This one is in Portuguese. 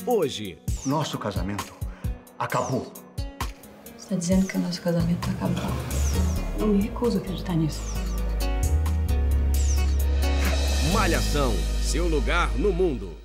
hoje. Nosso casamento acabou. Você tá dizendo que o nosso casamento acabou? Eu me recuso a acreditar nisso. Malhação, seu lugar no mundo.